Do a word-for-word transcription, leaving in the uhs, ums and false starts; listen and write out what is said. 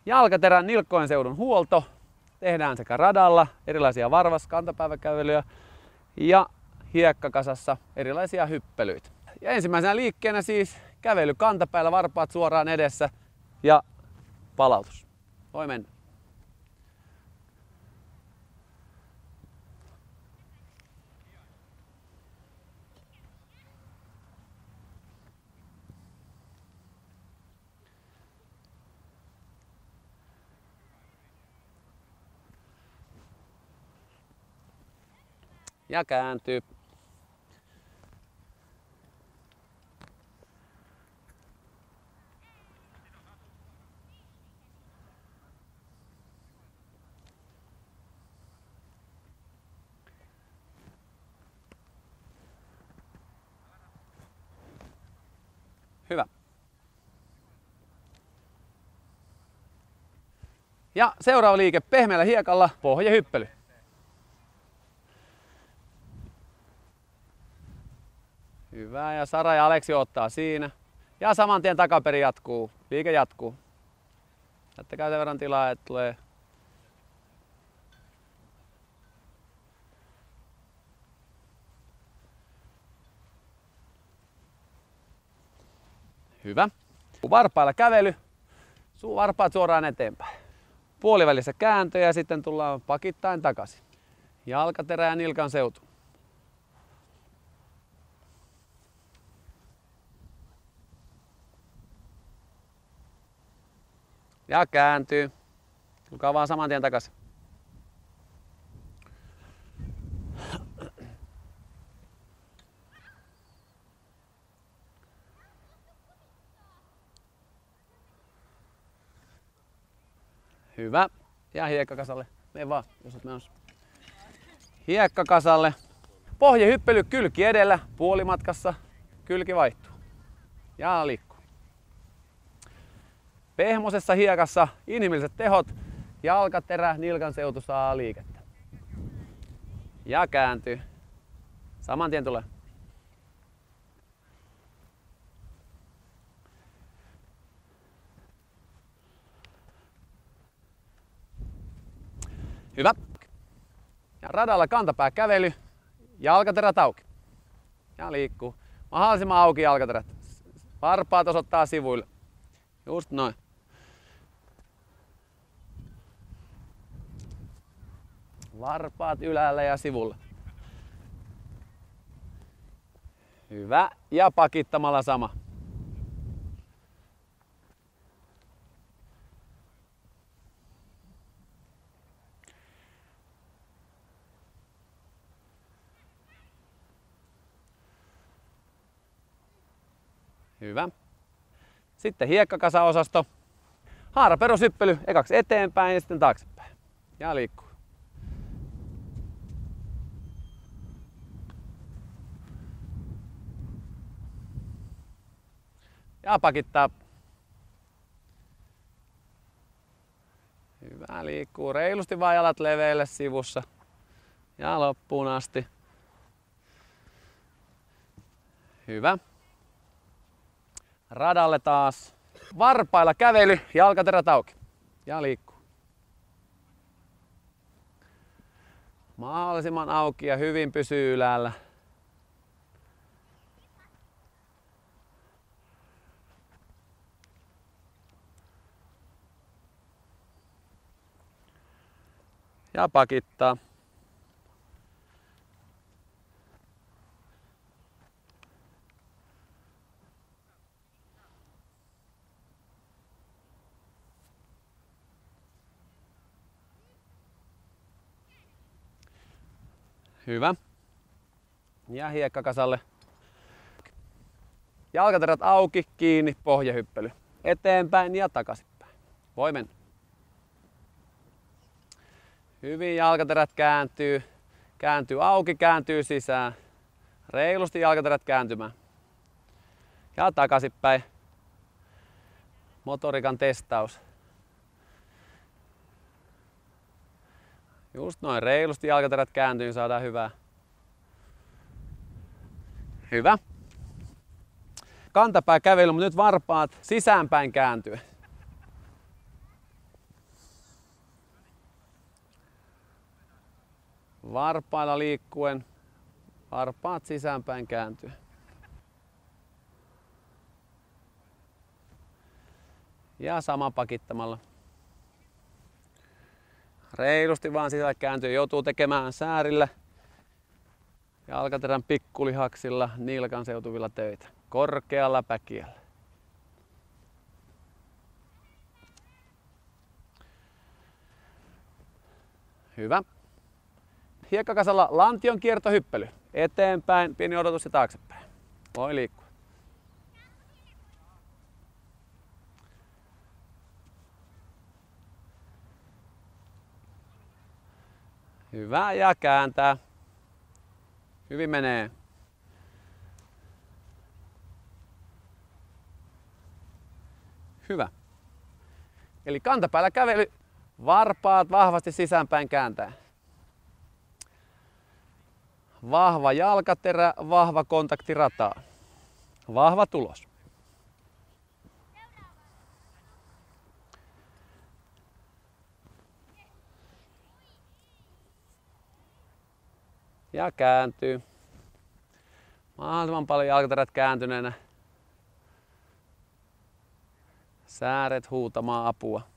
Jalkaterän nilkkojen seudun huolto tehdään sekä radalla, erilaisia varvas- kantapäiväkävelyjä ja hiekkakasassa erilaisia hyppelyitä. Ja ensimmäisenä liikkeenä siis kävely kantapäällä, varpaat suoraan edessä ja palautus. Voi mennä. Ja kääntyy. Hyvä. Ja seuraava liike pehmeällä hiekalla, pohjahyppely. Hyvä, ja Sara ja Aleksi ottaa siinä. Ja saman tien takaperin jatkuu. Liike jatkuu. Jättäkää sen verran tilaa, että tulee. Hyvä. Varpailla kävely. Suu varpaat suoraan eteenpäin. Puolivälissä kääntö ja sitten tullaan pakittain takaisin. Jalkaterä ja nilkan seutu. Ja kääntyy. Tulkaa vaan saman tien takaisin. Hyvä. Ja hiekkakasalle. Mene vaan, jos olet menossa. Hiekkakasalle. Pohjahyppely kylki edellä. Puolimatkassa kylki vaihtuu. Ja liikkuu. Pehmosessa hiekassa inhimilliset tehot. Jalkaterä, nilkan seutu saa liikettä. Ja kääntyy. Saman tien tulee. Hyvä. Ja radalla kantapää kävely. Jalkaterät auki. Ja liikkuu. Mahdollisimman auki jalkaterät. Varpaat osoittaa sivuille. Just noin. Varpaat ylällä ja sivulla. Hyvä. Ja pakittamalla sama. Hyvä. Sitten hiekkakasaosasto. Haara perushyppely. Ekaksi eteenpäin ja sitten taaksepäin. Ja liikkuu. Ja pakittaa. Hyvä, liikkuu reilusti vaan jalat leveille sivussa. Ja loppuun asti. Hyvä. Radalle taas. Varpailla kävely, jalkaterät auki. Ja liikkuu. Mahdollisimman auki ja hyvin pysyy ylällä. Ja pakittaa. Hyvä. Ja hiekkakasalle. Jalkaterät auki, kiinni, pohjahyppely. Eteenpäin ja takaisinpäin. Voi mennä. Hyvin jalkaterät kääntyy. Kääntyy auki, kääntyy sisään. Reilusti jalkaterät kääntymään. Ja takaisinpäin. Motorikan testaus. Just noin, reilusti jalkaterät kääntyy, niin saadaan hyvää. Hyvä. Kantapää kävely, mutta nyt varpaat sisäänpäin kääntyy. varpailla liikkuen, varpaat sisäänpäin kääntyy. Ja sama pakittamalla. Reilusti vaan sisälle kääntyy. Joutuu tekemään säärillä, jalkaterän pikkulihaksilla, nilkan seutuvilla töitä. Korkealla päkiällä. Hyvä. Hiekkakasalla lantion kiertohyppely. Eteenpäin, pieni odotus ja taaksepäin. Voi liikkua. Hyvä, ja kääntää. Hyvin menee. Hyvä. Eli kantapäällä kävely, varpaat vahvasti sisäänpäin kääntäen. Vahva jalkaterä, vahva kontakti rataan. Vahva tulos. Ja kääntyy. Mahdollisimman paljon jalkaterät kääntyneenä. Sääret huutamaan apua.